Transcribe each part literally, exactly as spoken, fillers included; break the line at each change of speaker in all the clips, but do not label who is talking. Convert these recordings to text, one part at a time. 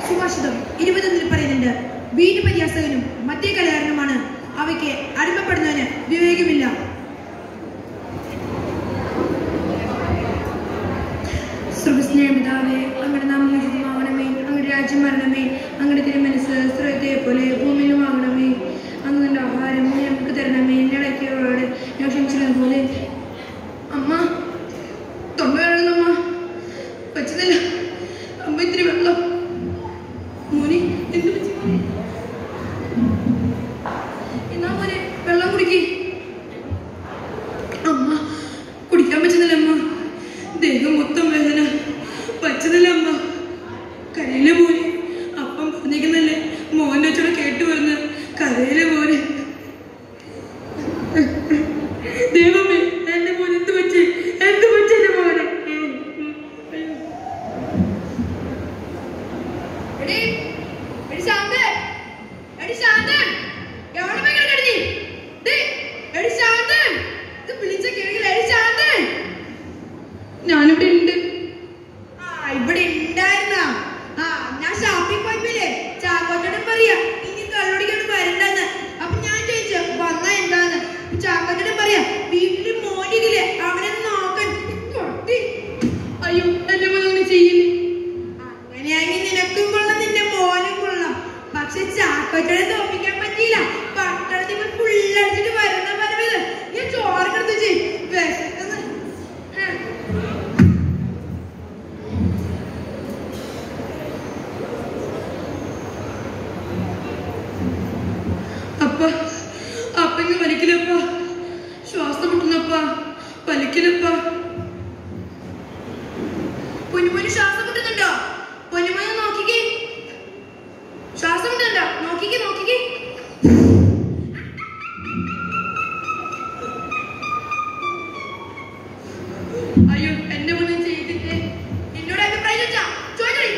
സുഭാഷിതം ഇരുപത്തൊന്നിൽ പറയുന്നുണ്ട്, വീട് പര്യാസകനും മറ്റേ കലാകാരനുമാണ്, അവയ്ക്ക് അടിമപ്പെടുന്നതിന് വിവേകമില്ല. സർവ്വസ്നേഹപിതാവേ, അങ്ങയുടെ നാമം ഉചിതമാകണമേ, അങ്ങയുടെ രാജ്യം വരണമേ, അങ്ങയുടെ തിരുമനസ്സ് സ്വർഗ്ഗത്തെ പോലെ ഭൂമിയിലും ആകണമേ. അന്ന് നല്ല ആഹാരം ഞങ്ങൾക്ക് തരണമേ, ഞങ്ങളോട് ഞാൻ ക്ഷമിച്ചത് പോലെ. അമ്മ തൊണ്ട വേണമെന്നമ്മ പറ്റുന്നില്ല, അമ്മ ഇത്തിരി വെള്ളം. മോനെ എന്ത് പറ്റി? എന്നാ മോനെ വെള്ളം കുടിക്കേ. അമ്മ കുടിക്കാൻ പറ്റുന്നില്ല അമ്മ, ദേഹം മൊത്തം വേദന, പറ്റുന്നില്ല അമ്മ. കരയിലെ മോനെ അപ്പം പറഞ്ഞേക്കുന്നല്ലേ, മോൻ്റെ അച്ഛനെ കേട്ടു വരുന്നത്. കരയിലെ മോനെ, ദൈവമേ എന്റെ മോൻ എന്ത് പറ്റി, എന്ത് പറ്റി എന്റെ മോനെ? ഞാനിവിടെ ഉണ്ട്. ആ ഇവിടെ ഉണ്ടായിരുന്ന ആ ഞാൻ ഷാപ്പിംഗ് പോയപ്പോഴേ ചാക്കോച്ചോടും പറയാ ഇനി കള്ളോടിക്കാണ് വരണ്ടെന്ന്. അപ്പൊ ഞാൻ ചോദിച്ചു വന്നാ എന്താന്ന്. ചാക്കോച്ചോടും പറയാ വീട്ടില് മോനില്ലേ അവനെ നോക്കാൻ. അയ്യോ എന്റെ മോൻ അങ്ങനെ ചെയ്യില്ലേ. അങ്ങനെയാണെങ്കിൽ നിനക്കും കൊള്ളാം, നിന്റെ മോനും കൊള്ളാം. പക്ഷെ ചാക്കോച്ചോടെ തോപ്പിക്കാൻ പറ്റിയില്ല. പട്ടണത്തിൽ ഫുള്ളടിച്ചിട്ട് വരുന്ന പറഞ്ഞത് ഞാൻ ചോറെടുത്ത് ചെയ്യും. അപ്പ അപ്പങ്ങ് വലിക്കില്ലപ്പ, ശ്വാസം മുട്ടുന്നപ്പ, വലിക്കില്ലപ്പ. പൊന്നുമോന് ശ്വാസം മുട്ടുന്നുണ്ടോ? പൊന്നുമോനെ നോക്കിക്കേ, ശ്വാസം മുട്ടുന്നുണ്ടോ? നോക്കിക്കേ നോക്കിക്കേ. അയ്യോ എന്റെ മോനെ ചെയ്തിട്ടേ എന്നോട് അഭിപ്രായം ചോദിച്ചാ ചോദിച്ചോടി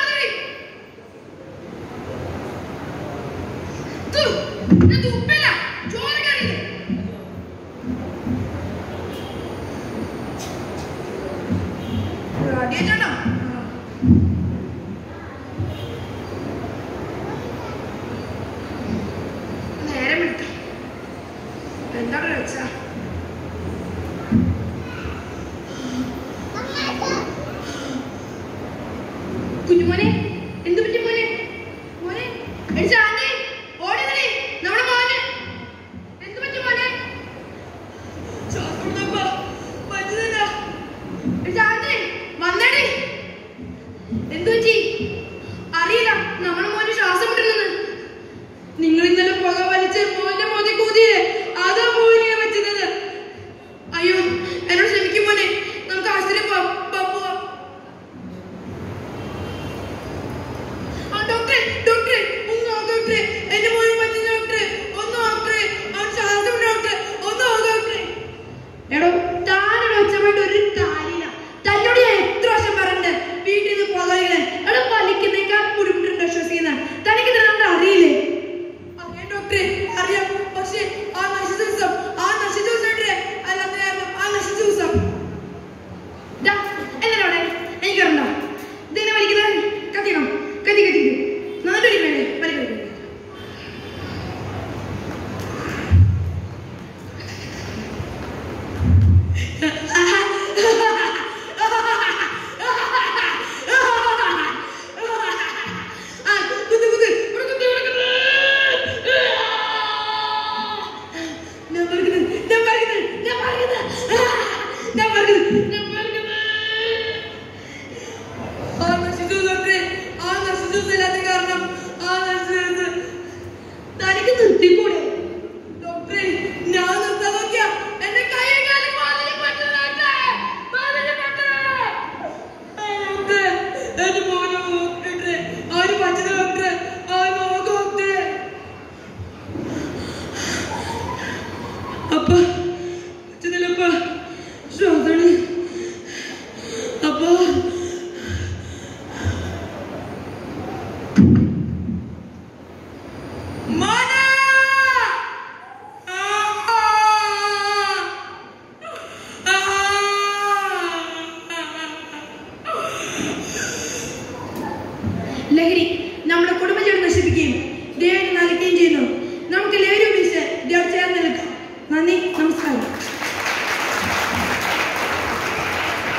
ഉപ്പില്ല ചോറ് കറിയില്ലേ. അടിയാണോ? നേരം എടുത്തു എന്താ വെച്ചാ കുഞ്ഞുമോനെ എന്ത് പറ്റി മോനെ? മോനെ എടിച്ചാണ്ടേ ഓടിയതേ നമ്മുടെ മോനെ എന്ത് പറ്റി മോനെ? വന്നേടി എന്തു പറ്റി? അറിയില്ല, നമ്മുടെ മോന് ശ്വാസം മുട്ടുന്നത്. നിങ്ങൾ ഇന്നലെ പുക വലിച്ച് മോന്റെ മോനെ കൂതിയേ, അതാ മോനെ പറ്റുന്നത്. അയ്യോ എന്നോട് ക്ഷമിക്കും മോനെ, നമുക്ക് ആശുപത്രി പോവാം. ഡോക്ടറെ ഡോക്ടറെ ഒന്ന് ഡോക്ടറെ എന്റെ മോനെ പറ്റുന്ന ഡോക്ടറെ ഒന്ന് ഡോക്ടറെ, അവൻ ശ്വാസം ഡോക്ടറെ ഒന്ന് ഡോക്ടറെ. എടോ താനോട് ഒച്ചമായിട്ട് ഒരു കാര്യമില്ല. തന്നോട് ഞാൻ എത്ര വർഷം പറഞ്ഞിട്ട് വീട്ടിൽ നിന്ന് പോകാൻ. എടോ വലിക്കുന്നേക്കാൾ ബുദ്ധിമുട്ടുണ്ട് ശ്വസിക്കുന്നത്. തനിക്ക് തന്നെ അറിയില്ലേ? അറിയാം ഡോക്ടറെ അറിയാം. പക്ഷെ ആ നശിച്ച ദിവസം ആ നശിച്ച ദിവസം അല്ലാത്ത ആ നശിച്ച ദിവസം എന്നോടെ എനിക്കറിയണ്ട. ഇതിനെ വലിക്കുന്നത് കത്തിക്കണം, കത്തി കത്തി നന്നായിട്ട് വേണ്ടേ വലിക്കുന്നത്. തനിക്ക് നിർത്തിക്കൂടെ ഡോക്ടറെ? ഞാൻ നിർത്താൻ നോക്കിയാ എന്റെ കൈയും കാലും എന്റെ മോനെ നോക്കട്ടെ. ആര് പറ്റുന്ന ഡോക്ടറെ? ആ നോക്ക് ഡോക്ടറെ. അപ്പ പറ്റുന്നില്ലപ്പ, ശ്വാസാണ്. അപ്പ ലഹരി നമ്മുടെ കുടുംബജീവിതം നശിപ്പിക്കുകയും